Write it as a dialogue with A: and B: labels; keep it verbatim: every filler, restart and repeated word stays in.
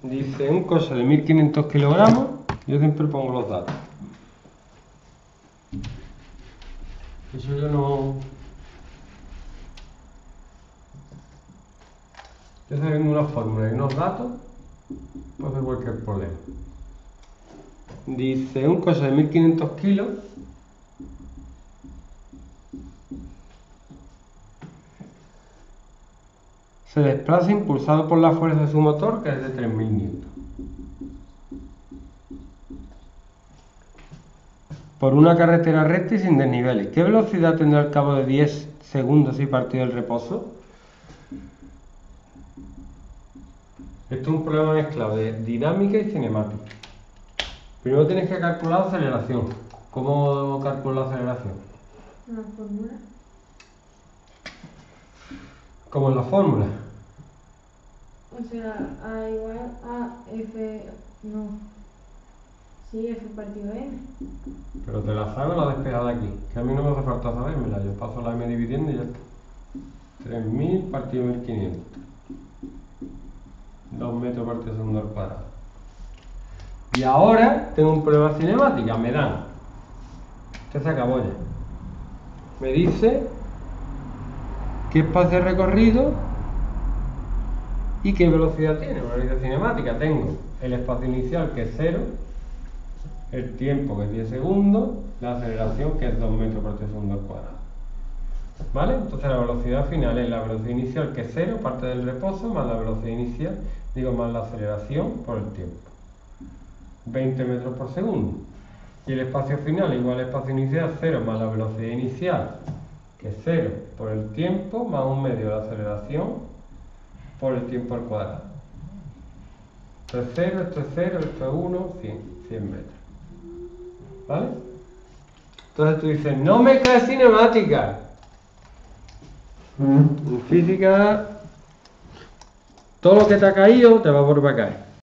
A: Dice un coche de mil quinientos kilogramos. Yo siempre pongo los datos. Eso yo no... Yo sabiendo una fórmula y unos datos, puedo hacer cualquier problema. Dice un coche de mil quinientos kilos se desplaza impulsado por la fuerza de su motor, que es de tres mil newtons, por una carretera recta y sin desniveles. ¿Qué velocidad tendrá al cabo de diez segundos si partido el reposo? Esto es un problema mezclado de dinámica y cinemática. Primero tienes que calcular la aceleración. ¿Cómo calculo la aceleración?
B: ¿Una fórmula?
A: Como en la fórmula.
B: O sea, A igual a F... no. Sí, F partido N.
A: Pero te la sabes la despejada aquí. Que a mí no me hace falta sabérmela. Yo paso la M dividiendo y ya está. tres mil partido mil quinientos. dos metros por segundo al cuadrado. Y ahora tengo un problema cinemática. Me dan. Esto se acabó ya. Me dice qué espacio recorrido y qué velocidad tiene. Una unidad cinemática. Tengo el espacio inicial, que es cero, el tiempo, que es diez segundos, la aceleración, que es dos metros por segundo al cuadrado. ¿Vale? Entonces la velocidad final es la velocidad inicial, que es cero, parte del reposo, más la velocidad inicial, digo, más la aceleración por el tiempo. veinte metros por segundo. Y el espacio final igual al espacio inicial, cero, más la velocidad inicial, que es cero, por el tiempo, más un medio de la aceleración, por el tiempo al cuadrado. Esto es cero, esto es cero, esto es uno, cien, cien metros. ¿Vale? Entonces tú dices, no me cae cinemática. En física, todo lo que te ha caído te va a volver a caer.